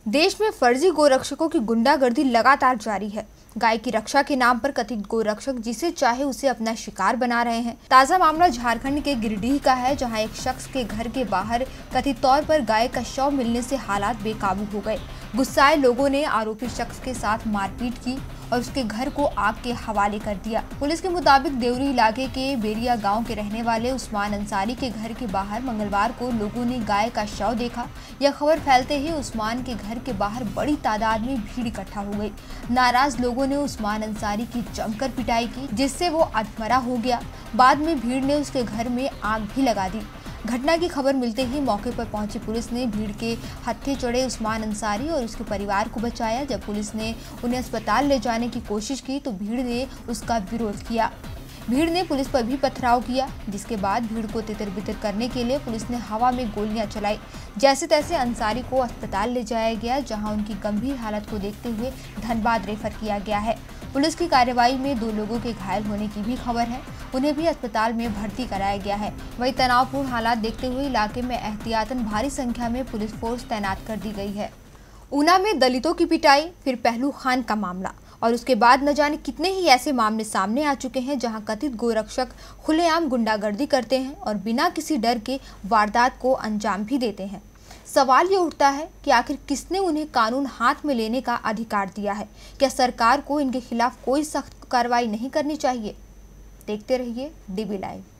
देश में फर्जी गोरक्षकों की गुंडागर्दी लगातार जारी है। गाय की रक्षा के नाम पर कथित गोरक्षक जिसे चाहे उसे अपना शिकार बना रहे हैं। ताजा मामला झारखंड के गिरिडीह का है, जहां एक शख्स के घर के बाहर कथित तौर पर गाय का शव मिलने से हालात बेकाबू हो गए। गुस्साए लोगों ने आरोपी शख्स के साथ मारपीट की और उसके घर को आग के हवाले कर दिया। पुलिस के मुताबिक देवरी इलाके के बेरिया गांव के रहने वाले उस्मान अंसारी के घर के बाहर मंगलवार को लोगों ने गाय का शव देखा। यह खबर फैलते ही उस्मान के घर के बाहर बड़ी तादाद में भीड़ इकट्ठा हो गई। नाराज लोगों ने उस्मान अंसारी की जमकर पिटाई की, जिससे वो अधमरा हो गया। बाद में भीड़ ने उसके घर में आग भी लगा दी। घटना की खबर मिलते ही मौके पर पहुंची पुलिस ने भीड़ के हत्थे चढ़े उस्मान अंसारी और उसके परिवार को बचाया। जब पुलिस ने उन्हें अस्पताल ले जाने की कोशिश की तो भीड़ ने उसका विरोध किया। भीड़ ने पुलिस पर भी पथराव किया, जिसके बाद भीड़ को तितर-बितर करने के लिए पुलिस ने हवा में गोलियां चलाई। जैसे तैसे अंसारी को अस्पताल ले जाया गया, जहां उनकी गंभीर हालत को देखते हुए धनबाद रेफर किया गया है। पुलिस की कार्रवाई में 2 लोगों के घायल होने की भी खबर है, उन्हें भी अस्पताल में भर्ती कराया गया है। वहीं तनावपूर्ण हालात देखते हुए इलाके में एहतियातन भारी संख्या में पुलिस फोर्स तैनात कर दी गई है। ऊना में दलितों की पिटाई, फिर पहलू खान का मामला और उसके बाद न जाने कितने ही ऐसे मामले सामने आ चुके हैं, जहां कथित गोरक्षक खुलेआम गुंडागर्दी करते हैं और बिना किसी डर के वारदात को अंजाम भी देते हैं। सवाल ये उठता है कि आखिर किसने उन्हें कानून हाथ में लेने का अधिकार दिया है? क्या सरकार को इनके खिलाफ कोई सख्त कार्रवाई नहीं करनी चाहिए? देखते रहिए DB लाइव।